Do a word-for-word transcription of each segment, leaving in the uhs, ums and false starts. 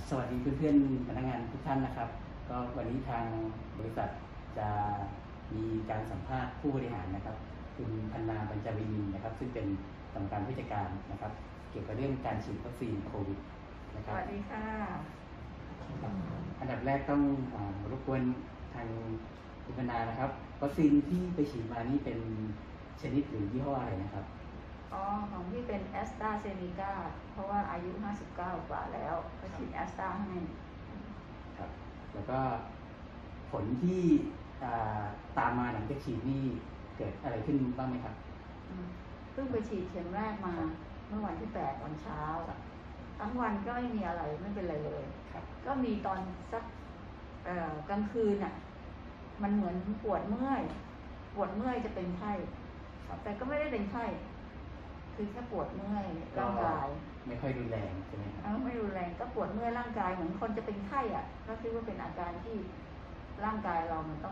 สวัสดีเพื่อนๆพนักงานทุกท่านนะครับก็วันนี้ทางบริษัทจะมีการสัมภาษณ์ผู้บริหารนะครับคุณพันนาบรรจวินีนะครับซึ่งเป็นกรรมการผู้จัดการนะครับเกี่ยวกับเรื่องการฉีดวัคซีนโควิดนะครับสวัสดีค่ะอันดับแรกต้องรบกวนทางคุณพันนานะครับวัคซีนที่ไปฉีดมานี่เป็นชนิดหรือยี่ห้ออะไรนะครับอ๋อของพี่เป็นแอสตราเซเนกาเพราะว่าอายุห้าสิบเก้ากว่าแล้วก็ฉีดแอสตราให้ครับแล้วก็ผลที่ตามมาหลังจากฉีดนี่เกิดอะไรขึ้นบ้างไหมครับเพิ่งไปฉีดเข็มแรกมาเมื่อวันที่แปดตอนเช้าทั้งวันก็ไม่มีอะไรไม่เป็นไรเลยก็มีตอนสักกลางคืนอ่ะมันเหมือนปวดเมื่อยปวดเมื่อยจะเป็นไข้แต่ก็ไม่ได้เป็นไข้คือแค่ปวดเมื่อยร่างกายไม่ค่อยรุนแรงใช่ไหมครับไม่รุนแรงก็ปวดเมื่อยร่างกายเหมือนคนจะเป็นไข้อ่ะก็คิดว่าเป็นอาการที่ร่างกายเรามันต้อง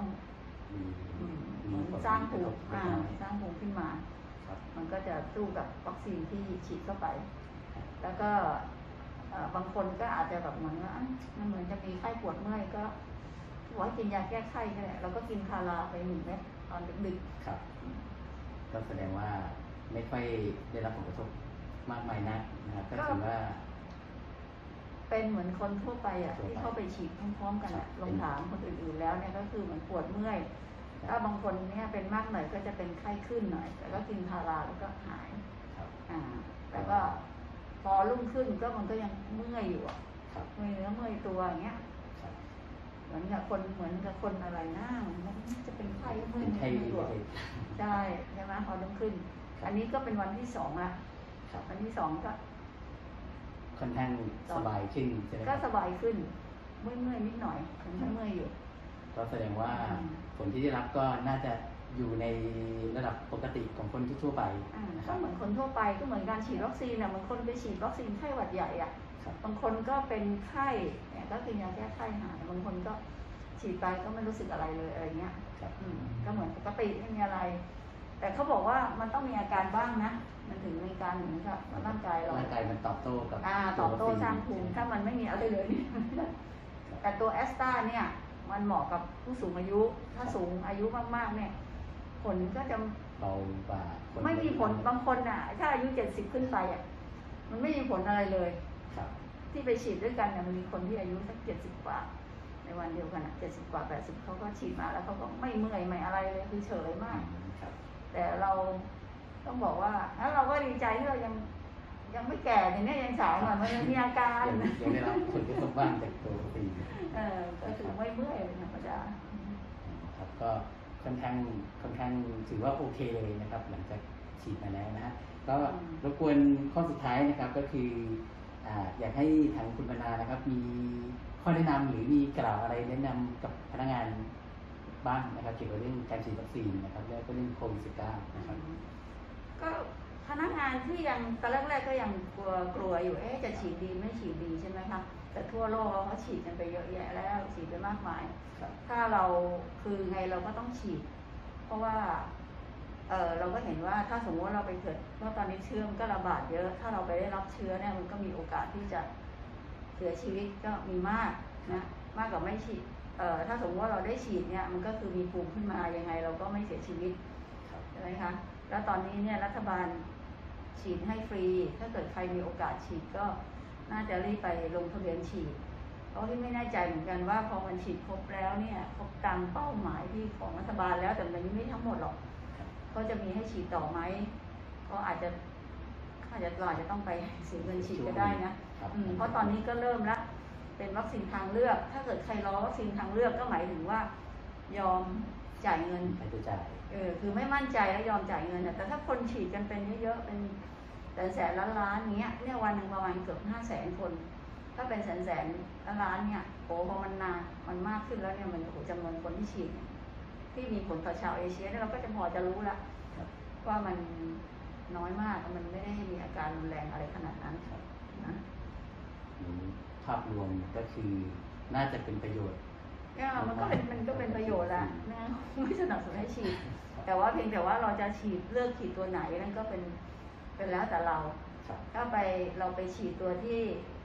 สร้างภูมิสร้างภูมิขึ้นมามันก็จะสู้กับวัคซีนที่ฉีดเข้าไปแล้วก็บางคนก็อาจจะแบบเหมือนว่ามันเหมือนจะมีไข้ปวดเมื่อยก็บอกให้กินยาแก้ไข้ก็ได้เราก็กินพาราไปหนึ่งเม็ดตอนดึกๆครับก็แสดงว่าไม่ค่อยได้รับผลกระทบมากมายนักนะครับก็ถือว่าเป็นเหมือนคนทั่วไปอ่ะที่เข้าไปฉีดพร้อมๆกันลองถามคนอื่นๆแล้วเนี่ยก็คือเหมือนปวดเมื่อยถ้าบางคนเนี่ยเป็นมากหน่อยก็จะเป็นไข้ขึ้นหน่อยแต่ก็กินพาราแล้วก็หายอ่าแต่ก็พอรุ่งขึ้นก็มันก็ยังเมื่อยอยู่อ่ะเมื่อยเนื้อเมื่อยตัวอย่างเงี้ยเหมือนกับคนเหมือนกับคนอะไรหน้ามันจะเป็นไข้เมื่อยเนื้อเมื่อยตัวใช่ใช่ไหมพอรุ่งขึ้นอันนี้ก็เป็นวันที่สองละวันที่สองก็ค่อนข้างสบายขึ้นใช่ไหมก็สบายขึ้นเมื่อยเมื่อยนิดหน่อยยังเมื่อยอยู่ก็แสดงว่าผลที่ได้รับก็น่าจะอยู่ในระดับปกติของคนทั่วไปก็เหมือนคนทั่วไปก็เหมือนการฉีดวัคซีนอ่ะเหมือนคนไปฉีดวัคซีนไข้หวัดใหญ่อ่ะบางคนก็เป็นไข้เนี่ยก็กินยาแก้ไข้หายบางคนก็ฉีดไปก็ไม่รู้สึกอะไรเลยอะไรเงี้ยก็เหมือนปกติไม่มีอะไรแต่เขาบอกว่ามันต้องมีอาการบ้างนะมันถึงในการเหมือนกับร่างกายเราร่างกายมันตอบโต้กับตอบโต้สร้างภูมิถ้ามันไม่มีอะไรเลยแต่ตัวแอสตราเนี่ยมันเหมาะกับผู้สูงอายุถ้าสูงอายุมากๆเนี่ยผลก็จะเบากว่าไม่มีผลบางคนอ่ะถ้าอายุเจ็ดสิบขึ้นไปอ่ะมันไม่มีผลอะไรเลยที่ไปฉีดด้วยกันเนี่ยมันมีคนที่อายุสักเจ็ดสิบกว่าในวันเดียวกันอ่ะเจ็ดสิบกว่าแปดสิบเขาก็ฉีดมาแล้วเขาก็ไม่เมื่อยไม่อะไรเลยคือเฉยมากแต่เราต้องบอกว่าแล้วเราก็ดีใจที่เรายังยังไม่แก่อย่างนี้ยังสาวหน่อยมันยังมีอาการยังได้รับผลกระทบบ้างจากตัววัคซีนเออก็ถือไม่เมื่อยธรรมดาครับก็ค่อนข้างค่อนข้างถือว่าโอเคเลยนะครับหลังจากฉีดมาแล้วนะฮะก็รบกวนข้อสุดท้ายนะครับก็คืออยากให้ทางคุณบรรณานะครับมีข้อแนะนำหรือมีกล่าวอะไรแนะนำกับพนักงานบ้างนะครับเกี่ยวกับเรื่องการฉีดวัคซีนนะครับและก็เรื่องโควิด สิบเก้า นะครับก็พนักงานที่ยังตอนแรกๆก็ยังกลัวกลัวอยู่เอ๊ะจะฉีดดีไม่ฉีดดีใช่ไหมคะแต่ทั่วโลกเขาฉีดกันไปเยอะแยะแล้วฉีดไปมากมายถ้าเราคือไงเราก็ต้องฉีดเพราะว่าเออเราก็เห็นว่าถ้าสมมติว่าเราไปเกิดเพราะตอนนี้เชื้อมันก็ระบาดเยอะถ้าเราไปได้รับเชื้อเนี่ยมันก็มีโอกาสที่จะเสียชีวิตก็มีมากนะมากกว่าไม่ฉีดเอ่อถ้าสมมติว่าเราได้ฉีดเนี่ยมันก็คือมีภูมิขึ้นมายังไงเราก็ไม่เสียชีวิตใช่ไหมคะแล้วตอนนี้เนี่ยรัฐบาลฉีดให้ฟรีถ้าเกิดใครมีโอกาสฉีดก็น่าจะรีบไปลงทะเบียนฉีดเพราะที่ไม่แน่ใจเหมือนกันว่าพอมันฉีดครบแล้วเนี่ยครบตามเป้าหมายที่ของรัฐบาลแล้วแต่มันไม่ทั้งหมดหรอกเขาจะมีให้ฉีดต่อไหมก็อาจจะอาจจะเราอาจจะต้องไปเสียเงินฉีดก็ได้นะเพราะตอนนี้ก็เริ่มละเป็นวัคซีนทางเลือกถ้าเกิดใครรอวัคซีนทางเลือกก็หมายถึงว่ายอมจ่ายเงินไปจ่ายเออคือไม่มั่นใจแล้วยอมจ่ายเงินแต่ถ้าคนฉีดกันเป็นเยอะๆเป็นแสนแสนล้านล้านเงี้ยเนี่ยวันหนึ่งประมาณเกือบห้าแสนคนถ้าเป็นแสนแสนล้านล้านเนี่ยโอ้พอมันนานมันมากขึ้นแล้วเนี่ยมันโอ้จำนวนคนที่ฉีดที่มีผลต่อชาวเอเชียเนี่ยเราก็จะพอจะรู้ละว่ามันน้อยมากมันไม่ได้มีอาการรุนแรงอะไรขนาดนั้นนะภาพรวมก็คือน่าจะเป็นประโยชน์ก็มันก็เป็นมันก็เป็นประโยชน์ละนะไม่สนับสนุนให้ฉีดแต่ว่าเพียงแต่ว่าเราจะฉีดเลือกฉีดตัวไหนนั่นก็เป็นเป็นแล้วแต่เราถ้าไปเราไปฉีดตัวที่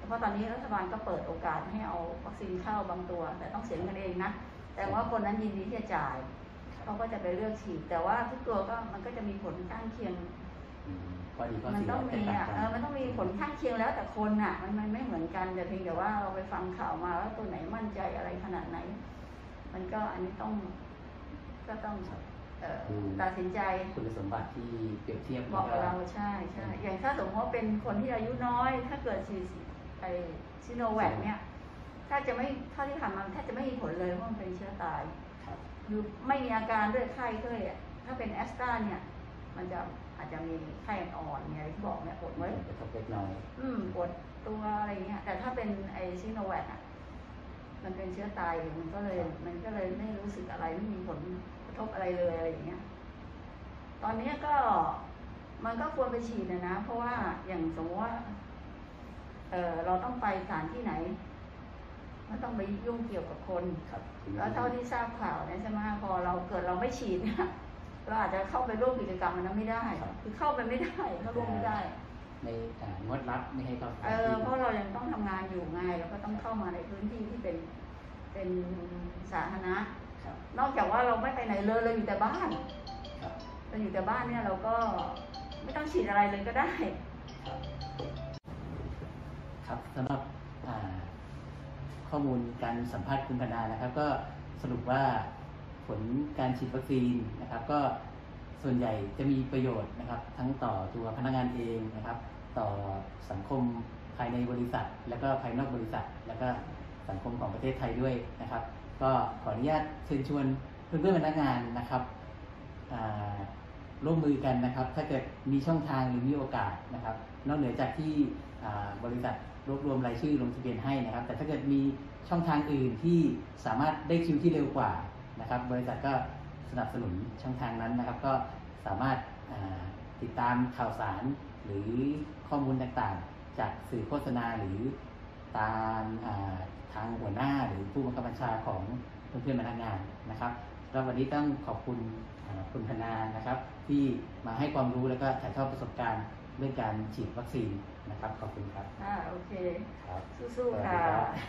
เพราะตอนนี้รัฐบาลก็เปิดโอกาสให้เอาวัคซีนเข้าบางตัว แต่ต้องเสียเงินเองนะแต่ว่าคนนั้นยินดีที่จะจ่ายเขาก็จะไปเลือกฉีดแต่ว่าทุกตัวก็มันก็จะมีผลข้างเคียงมันต้องมีอ่ะเออมันต้องมีผลข้างเคียงแล้วแต่คนอ่ะมันมันไม่เหมือนกันแต่เพียงแต่ว่าเราไปฟังข่าวมาว่าตัวไหนมั่นใจอะไรขนาดไหนมันก็อันนี้ต้องก็ต้องตัดสินใจคุณสมบัติที่เปรียบเทียบบอกเราใช่ใช่อย่างถ้าสมมติว่าเป็นคนที่อายุน้อยถ้าเกิดฉีดไอซิโนแวคเนี่ยถ้าจะไม่ถ้าที่ผ่านมาถ้าจะไม่มีผลเลยเพราะมันเป็นเชื้อตายคือไม่มีอาการด้วยไข้ด้วยถ้าเป็นแอสตราเนี่ยมันจะอาจจะมีไข้อ่อนเนี่ยที่บอกเนี่ยปวดไว้กระทบเล็กน้อยอืมปวดตัวอะไรเงี้ยแต่ถ้าเป็นไอซิโนแวคอ่ะมันเป็นเชื้อตายมันก็เลยมันก็เลยไม่รู้สึกอะไรไม่มีผลกระทบอะไรเลยอะไรอย่างเงี้ยตอนนี้ก็มันก็ควรไปฉีดนะนะเพราะว่าอย่างสมมติว่าเออเราต้องไปสถานที่ไหนมันต้องไปยุ่งเกี่ยวกับคนแล้วเท่าที่ทราบข่าวเนี่ยใช่ไหมพอเราเกิดเราไม่ฉีดเนี่ยเราอาจจะเข้าไปร่วมกิจกรรมมันนั้นไม่ได้คือเข้าไปไม่ได้เข้าร่วมไม่ได้ในงดรับไม่ให้เข้าเออเพราะเรายังต้องทำงานอยู่ไงเราก็ต้องเข้ามาในพื้นที่ที่เป็นเป็นสาธารณะนอกจากว่าเราไม่ไปไหนเลยเราอยู่แต่บ้านเราอยู่แต่บ้านเนี่ยเราก็ไม่ต้องฉีดอะไรเลยก็ได้ครับสำหรับข้อมูลการสัมภาษณ์คุณพนานะครับก็สรุปว่าผลการฉีดวัคซีนนะครับก็ส่วนใหญ่จะมีประโยชน์นะครับทั้งต่อตัวพนักงานเองนะครับต่อสังคมภายในบริษัทและก็ภายนอกบริษัทและก็สังคมของประเทศไทยด้วยนะครับก็ขออนุญาตเชิญชวนเพื่อนๆพนักงานนะครับร่วมมือกันนะครับถ้าเกิดมีช่องทางหรือมีโอกาสนะครับนอกเหนือจากที่บริษัทรวบรวมรายชื่อลงทะเบียนให้นะครับแต่ถ้าเกิดมีช่องทางอื่นที่สามารถได้คิวที่เร็วกว่านะครับบริษัทก็สนับสนุนช่องทางนั้นนะครับก็สามารถติดตามข่าวสารหรือข้อมูลต่างๆจากสื่อโฆษณาหรือตามทางหัวหน้าหรือผู้บังคับบัญชาของเพื่อนๆพนักงานนะครับแล้ววันนี้ต้องขอบคุณคุณพนานะครับที่มาให้ความรู้แล้วก็ถ่ายทอดประสบการณ์เรื่องการฉีดวัคซีนนะครับขอบคุณครับอ่าโอเคครับสู้ๆค่ะ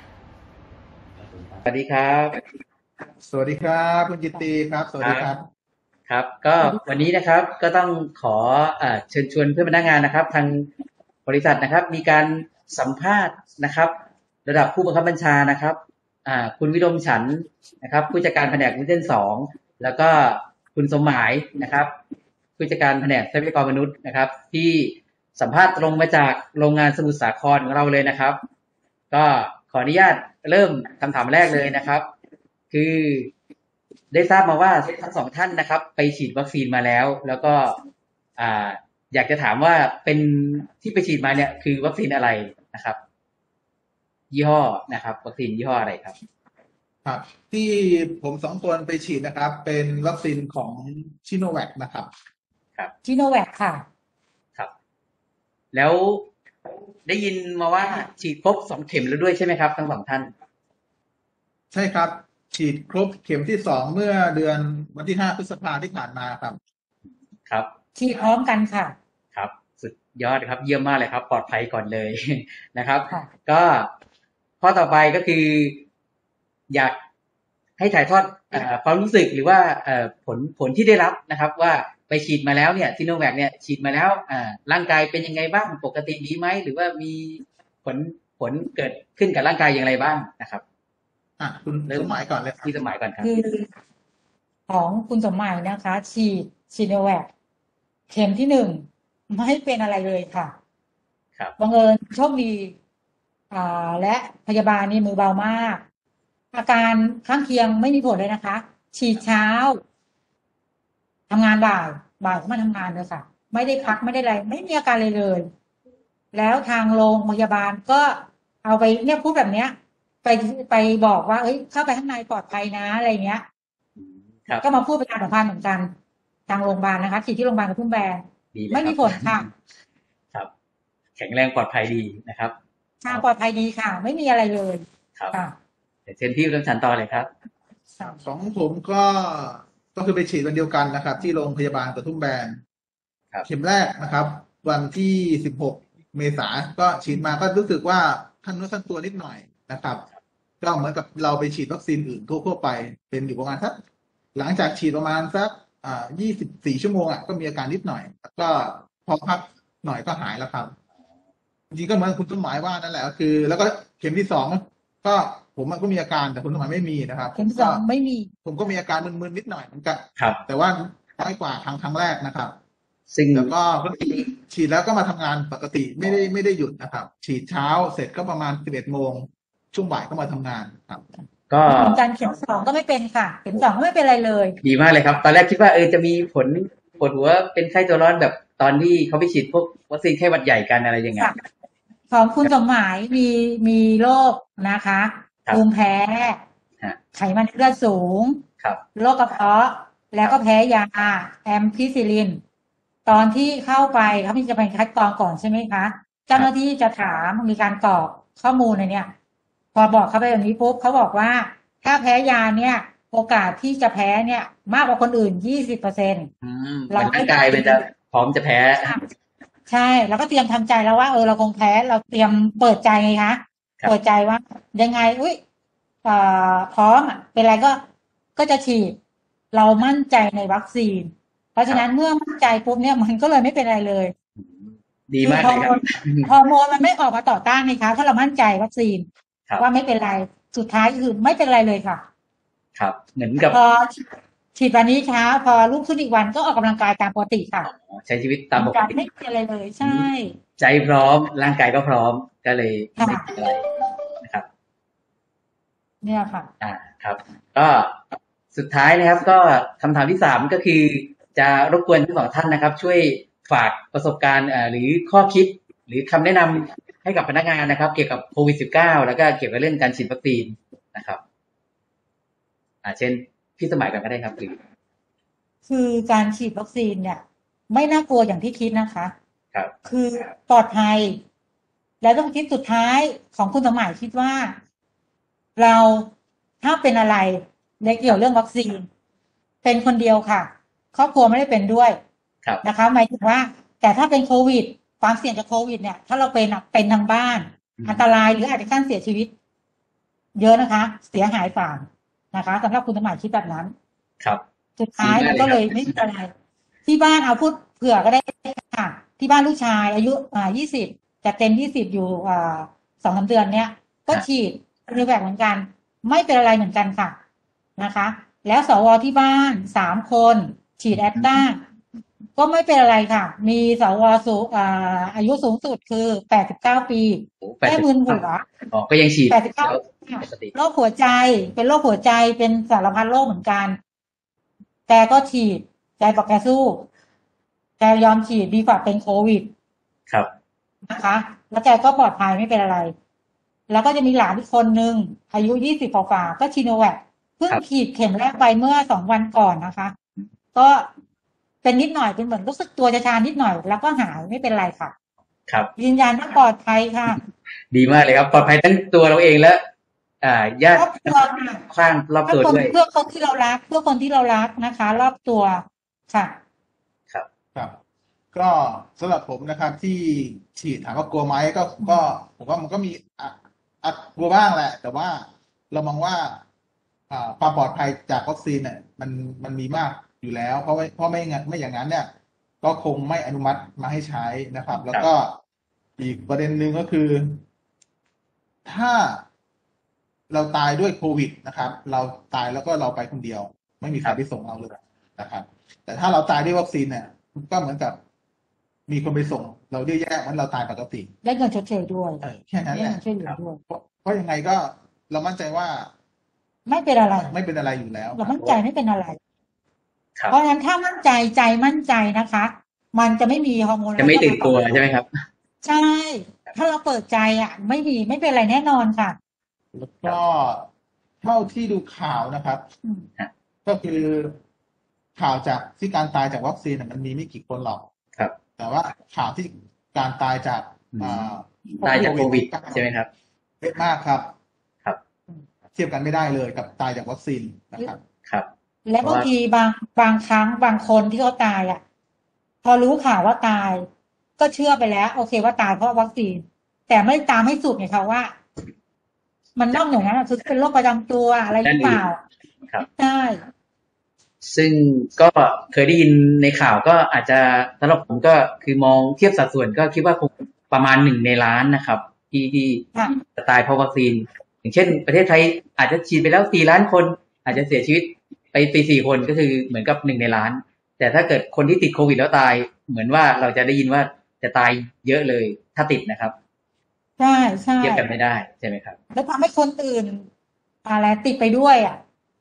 สวัสดีครับสวัสดีครับคุณจิตติครับสวัสดีครับครับก็วันนี้นะครับก็ต้องขอเชิญชวนเพื่อนพนักงานนะครับทางบริษัทนะครับมีการสัมภาษณ์นะครับระดับผู้บังคับบัญชานะครับคุณวิรมฉันท์นะครับผู้จัดการแผนกวิเศษสองแล้วก็คุณสมหมายนะครับผู้จัดการแผนกทรัพยากรมนุษย์นะครับที่สัมภาษณ์ตรงมาจากโรงงานสมุทรสาครของเราเลยนะครับก็ขออนุญาตเริ่มคำถามแรกเลยนะครับคือได้ทราบมาว่าทั้งสองท่านนะครับไปฉีดวัคซีนมาแล้วแล้วก็อ่าอยากจะถามว่าเป็นที่ไปฉีดมาเนี่ยคือวัคซีนอะไรนะครับยี่ห้อนะครับวัคซีนยี่ห้ออะไรครับครับที่ผมสองคนไปฉีดนะครับเป็นวัคซีนของชิโนแวคนะครับครับชิโนแวคค่ะครับแล้วได้ยินมาว่าฉีดครบสองเข็มแล้วด้วยใช่ไหมครับทั้งสองท่านใช่ครับฉีดครบเข็มที่สองเมื่อเดือนวันที่ห้าพฤษภาที่ผ่านมาครับครับฉีดพร้อมกันค่ะครับสุดยอดครับเยี่ยมมากเลยครับปลอดภัยก่อนเลยนะครับก็ข้อต่อไปก็คืออยากให้ถ่ายทอดความรู้สึกหรือว่าผลผลที่ได้รับนะครับว่าไปฉีดมาแล้วเนี่ยซิโนแวคเนี่ยฉีดมาแล้วร่างกายเป็นยังไงบ้างปกติดีไหมหรือว่ามีผลผลเกิดขึ้นกับร่างกายอย่างไรบ้างนะครับอ่ะคุณสมหมายก่อนเลยที่สมหมายก่อนครับคือของคุณสมหมายนะคะฉีดซิโนแวคเข็มที่หนึ่งไม่เป็นอะไรเลยค่ะครับบังเอิญโชคดีอ่าและพยาบาลนี่มือเบามากอาการข้างเคียงไม่มีผลเลยนะคะฉีดเช้าทำงานบ่ายบ่ายก็มาทำงานเลยค่ะไม่ได้พักไม่ได้อะไรไม่มีอาการเลยเลยแล้วทางโรงพยาบาลก็เอาไปเนี่ยพูดแบบเนี้ยไปไปบอกว่าเอ้ยเข้าไปข้างในปลอดภัยนะอะไรเงี้ยก็มาพูดประชาสัมพันธ์เหมือนกันทางโรงพยาบาลนะคะฉีดที่โรงพยาบาลกระทุ่มแบนไม่มีผลค่ะครับแข็งแรงปลอดภัยดีนะครับทางปลอดภัยดีค่ะไม่มีอะไรเลยครับเชิญพี่เรื่องฉันต่อเลยครับของผมก็ก็คือไปฉีดวันเดียวกันนะครับที่โรงพยาบาลกระทุ่มแบนเข็มแรกนะครับวันที่สิบหกเมษายนก็ฉีดมาก็รู้สึกว่าขั้นเนื้อขั้นตัวนิดหน่อยนะครับก็เหมือนกับเราไปฉีดวัคซีนอื่นทั่วๆไปเป็นอยู่ประมาณสักหลังจากฉีดประมาณสักอ่ายี่สิบสี่ชั่วโมงอ่ะก็มีอาการนิดหน่อยแล้วก็พอพักหน่อยก็หายแล้วครับจริงๆก็เหมือนคุณต้นหมายว่านั่นแหละก็คือ แล้วก็เข็มที่สองก็ผมมันก็มีอาการแต่คุณต้นหมายไม่มีนะครับเข็มสองไม่มีผมก็มีอาการมึนๆนิดหน่อยเหมือนกันครับแต่ว่าน้อยกว่าครั้งครั้งแรกนะครับซึ่งแล้วก็ก็คือฉีดแล้วก็มาทำงานปกติไม่ได้ไม่ได้หยุดนะครับ ฉีดเช้าเสร็จก็ประมาณสิบเอ็ดโมงช่วงบ่ายก็มาทำงานครับก็เหมือนกันเข็มสองก็ไม่เป็นค่ะ เข็มสองก็ไม่เป็นอะไรเลยดีมากเลยครับ ตอนแรกคิดว่าเออจะมีผลปวดหัวเป็นไข้ตัวร้อนแบบตอนที่เขาไปฉีดพวกวัคซีนไข้หวัดใหญ่กันอะไรอย่างเงี้ยของคุณสมหมายมีมีโรคนะคะครับภูมิแพ้ฮะไขมันในเลือดสูงครับโรคกระเพาะ แล้วก็แพ้ยาแอมพิซิลิน ตอนที่เข้าไปเขามีจะเป็นคัดกรองก่อนใช่ไหมคะ เจ้าหน้าที่จะถามมีการกรอกข้อมูลในเนี่ย พอบอกเขาไปแบบนี้ปุ๊บเขาบอกว่า ถ้าแพ้ยาเนี่ย โอกาสที่จะแพ้เนี่ย มากกว่าคนอื่นยี่สิบเปอร์เซ็นต์อืมเหมือนร่างกายมันจะพร้อมจะแพ้ใช่ แล้วก็เตรียมทำใจแล้วว่าเออเราคงแพ้เราเตรียมเปิดใจไงคะครับเปิดใจว่า ยังไงอุ้ยเอ่อพร้อมอ่ะเป็นไรก็ก็จะฉีด เรามั่นใจในวัคซีน เพราะฉะนั้นเมื่อมั่นใจปุ๊บเนี่ยมันก็เลยไม่เป็นอะไรเลยดีมากเลยครับฮอร์โมนมันไม่ออกมาต่อต้านไงคะถ้าเรามั่นใจวัคซีนครับว่าไม่เป็นไรสุดท้ายคือไม่เป็นไรเลยค่ะครับ เหมือนกับพอฉีดวันนี้เช้าพอรุ่งขึ้นอีกวันก็ออกกำลังกายตามปกติค่ะใช้ชีวิตตามปกการติไม่เป็นอะไรเลย ใช่ใจพร้อมร่างกายก็พร้อมก็เลยค่ะไม่เป็นอะไรนะครับเนี่ยค่ะอ่าครับ ก็สุดท้ายนะครับ ก็คำถามที่สามก็คือ จะรบกวนทั้งสองท่านนะครับ ช่วยฝากประสบการณ์อ่าหรือข้อคิด หรือคำแนะนำให้กับพนักงานนะครับ เกี่ยวกับโควิด สิบเก้า แล้วก็เกี่ยวกับเรื่องการฉีดวัคซีนนะครับ อ่า เช่นพี่สมัยก่อนก็ได้ครับหรือคือการฉีดวัคซีนเนี่ย ไม่น่ากลัวอย่างที่คิดนะคะครับคือปลอดภัย แล้วต้องคิดสุดท้ายของคุณสมหมายคิดว่า เราถ้าเป็นอะไรในเกี่ยวเรื่องวัคซีน เป็นคนเดียวค่ะ ครอบครัวไม่ได้เป็นด้วยครับนะคะหมายถึงว่า แต่ถ้าเป็นโควิด ความเสี่ยงจากโควิดเนี่ย ถ้าเราเป็นอะเป็นทางบ้านอืมอันตรายหรืออาจจะขั้นเสียชีวิต เยอะนะคะ เสียหายฝ่านะคะสำหรับคุณสมหมายคิดแบบนั้นครับสุดท้ายดีมันมากก็เลเลย ยครับไม่มีอะไร ที่บ้านเอาพูดเผื่อก็ได้ค่ะ ที่บ้านลูกชายอายุอ่ายี่สิบจะเต็มยี่สิบอยู่อ่าสองสามเดือนเนี้ยก็ฉีดรีแวคเหมือนกัน ไม่เป็นอะไรเหมือนกันค่ะนะคะ แล้วสวที่บ้านสามคนฉีดแอตตาก็ไม่เป็นอะไรค่ะ มีสวสูงอ่าอายุสูงสุดคือแปดสิบเก้าปีโอ้แปดแค่สิบมึนหัวอ๋อก็ยังฉีดแปดสิบเก้าแล้วปกติโรคหัวใจ เป็นโรคหัวใจเป็นสารพัดโรคเหมือนกันแกก็ฉีดแกบอกแกสู้แกยอมฉีดดีกว่าเป็นโควิดครับนะคะ แล้วแกก็ปลอดภัยไม่เป็นอะไร แล้วก็จะมีหลานอีกคนนึงอายุยี่สิบกว่าๆก็ชิโนแวคเพิ่งครับฉีดเข็มแรกไปเมื่อสองวันก่อนนะคะ ก็เป็นนิดหน่อยเป็นเหมือนรู้สึกตัวจะชานิดหน่อย แล้วก็หายไม่เป็นไรค่ะครับยืนยันว่าปลอดภัยค่ะดีมากเลยครับ ปลอดภัยทั้งตัวเราเองและ อ่า ญาติครอบครัวค่ะข้างรอบเพื่ตัวอคนด้วยเพื่อคนที่เรารัก เพื่อคนที่เรารักนะคะ รอบตัวค่ะครับครับ ก็สำหรับผมนะครับ ที่ฉีดถามว่ากลัวไหมก็ก็ผมว่ามันก็มีอ่ะอ่ะกลัวบ้างแหละ แต่ว่าเรามองว่า อ่าความปลอดภัยจากวัคซีนเนี่ยมันมันมีมากอยู่แล้ว เพราะว่าเพราะไม่งั้นไม่อย่างนั้นเนี่ย ก็คงไม่อนุมัติมาให้ใช้นะครับ แล้วก็อีกประเด็นหนึ่งก็คือ ถ้าเราตายด้วยโควิดนะครับ เราตายแล้วก็เราไปคนเดียว ไม่มีใครไปส่งเราเลยนะครับ แต่ถ้าเราตายด้วยวัคซีนเนี่ยก็เหมือนกับ มีคนไปส่ง เราเยอะแยะเหมันเราตายปกติได้เงินชดเชยด้วยเออแค่นั้นได้แหละเงินช่วยเหลือด้วยเพราะเพราะยังไงก็เรามั่นใจว่าไม่เป็นอะไรไม่เป็นอะไรอยู่แล้วเรามั่นใจไม่เป็นอะไรครับเพราะฉะนั้นถ้ามั่นใจใจมั่นใจนะคะ มันจะไม่มีฮอร์โมนจะไม่ตื่นตัวใช่ไหมครับใช่ ถ้าเราเปิดใจอ่ะ ไม่มีไม่เป็นอะไรแน่นอนค่ะแล้วก็เท่าที่ดูข่าวนะครับอืมก็คือข่าวจากที่การตายจากวัคซีนเนี่ยมันมีไม่กี่คนหรอกครับแต่ว่าข่าวที่การตายจากอืมอ่าตายจากโควิดใช่ไหมครับเยอะมากครับครับเทียบกันไม่ได้เลยกับตายจากวัคซีนนะครับครับและบางทีบางบางครั้งบางคนที่เขาตายอ่ะ พอรู้ข่าวว่าตาย ก็เชื่อไปแล้ว โอเคว่าตายเพราะวัคซีนแต่ไม่ตามให้สุดไงคะว่า มันนอกเหนือนั้นคือเป็นโรคประจำตัวอะไรหรือเปล่าครับใช่ซึ่งก็เคยได้ยินในข่าวก็อาจจะสำหรับผมก็คือมองเทียบสัดส่วนก็คิดว่าคงประมาณหนึ่งในล้านนะครับ ที่ที่ค่ะจะตายเพราะวัคซีน อย่างเช่น ประเทศไทยอาจจะฉีดไปแล้วสี่ล้านคน อาจจะเสียชีวิตไปไปสี่คนก็คือเหมือนกับหนึ่งในล้าน แต่ถ้าเกิดคนที่ติดโควิดแล้วตายเหมือนว่าเราจะได้ยินว่าจะตายเยอะเลยถ้าติดนะครับใช่ใช่เทียบกันไม่ได้ใช่ไหมครับแล้วทำให้คนอื่นอะไรติดไปด้วยอ่ะ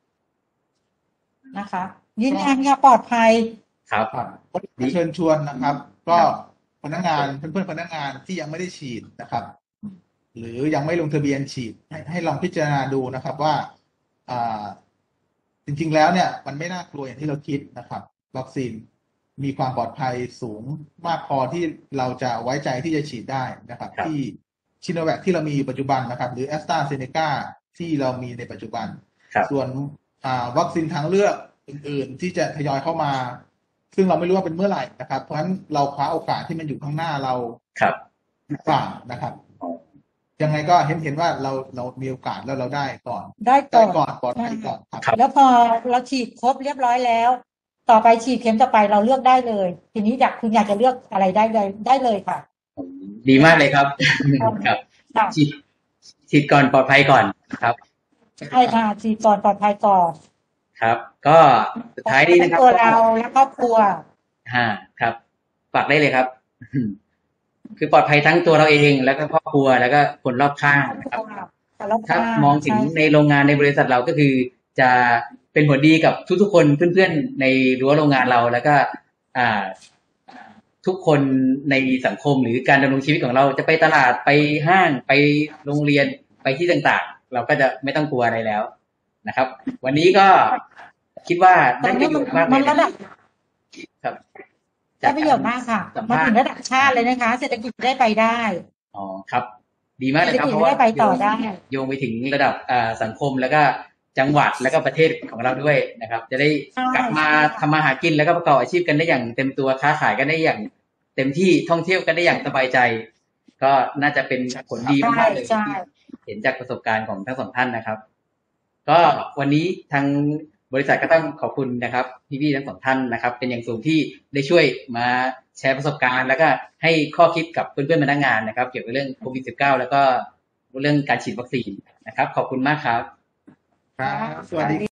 นะคะยืนยันค่ะปลอดภัยครับครับก็เชิญชวนนะครับ ก็พนักงานเพื่อนๆพนักงานที่ยังไม่ได้ฉีดนะครับ หรือยังไม่ลงทะเบียนฉีดให้ให้ลองพิจารณาดูนะครับว่าอ่า จริงๆแล้วเนี่ยมันไม่น่ากลัวอย่างที่เราคิดนะครับ วัคซีนมีความปลอดภัยสูงมากพอที่เราจะไว้ใจที่จะฉีดได้นะครับครับที่ชิโนแวคที่เรามีอยู่ปัจจุบันนะครับ หรือแอสตราเซเนกาที่เรามีในปัจจุบันครับส่วนอ่าวัคซีนทางเลือกอื่นๆ ที่จะทยอยเข้ามา ซึ่งเราไม่รู้ว่าเป็นเมื่อไหร่นะครับ เพราะฉะนั้นเราคว้าโอกาสที่มันอยู่ข้างหน้าเราครับดีกว่านะครับ ยังไงก็เห็นเห็นว่าเราเรามีโอกาสแล้วเราได้ก่อนได้ได้ก่ก่ออน นปลอดภัยก่อนครับครับแล้วพอเราฉีดครบเรียบร้อยแล้ว ต่อไปฉีดเข็มต่อไปเราเลือกได้เลย ทีนี้อยากคุณอยากจะเลือกอะไรได้เลยได้เลยค่ะดีมากเลยครับ ครับค่ะฉีดฉีดก่อนปลอดภัยก่อนครับใช่ค่ะฉีดก่อนปลอดภัยก่อนครับ ก็สุดท้ายนี้นะครับทั้งตัวเราและครอบครัวฮ่าครับฝากได้เลยครับ คือปลอดภัยทั้งตัวเราเองแล้วก็ครอบครัวแล้วก็คนรอบข้างนะครับ ถ้ามองถึงในโรงงานในบริษัทเราก็คือจะเป็นผลดีกับทุกๆคนเพื่อนๆในรั้วโรงงานเรา แล้วก็อ่า ทุกคนในสังคมหรือการดำรงชีวิตของเราจะไปตลาดไปห้างไปโรงเรียนไปที่ต่างๆ เราก็จะไม่ต้องกลัวอะไรแล้วนะครับ วันนี้ก็คิดว่าได้ประโยชน์มากเลมัยนระดับครับได้ประโยชน์มากค่ะสัมมาภาษถึงณ์ระดับชาติเลยนะคะ เศรษฐกิจได้ไปได้อ๋อครับ ดีมากเศเลรษยฐครับกิจเพราะว่าได้ไปต่อได้โยงไปถึงระดับอ่าสังคมแล้วก็จังหวัดแล้วก็ประเทศของเราด้วยนะครับ จะได้ใช่กลับมาใช่ค่ะทำมาหากินแล้วก็ประกอบอาชีพกันได้อย่างเต็มตัวค้าขายกันได้อย่างเต็มที่ท่องเที่ยวกันได้อย่างสบายใจ ก็น่าจะเป็นผลดีใช่มากๆเลยใช่ที่เห็นจากประสบการณ์ของทั้งสองท่านนะครับ ก็วันนี้ทางบริษัทก็ต้องขอบคุณนะครับพี่ๆทั้งสองท่านนะครับ เป็นอย่างสูงที่ได้ช่วยมาแชร์ประสบการณ์ แล้วก็ให้ข้อคิดกับเพื่อนๆพนักงานนะครับ เกี่ยวกับเรื่องโควิด สิบเก้า แล้วก็เรื่องการฉีดวัคซีนนะครับ ขอบคุณมากครับครับ สวัสดี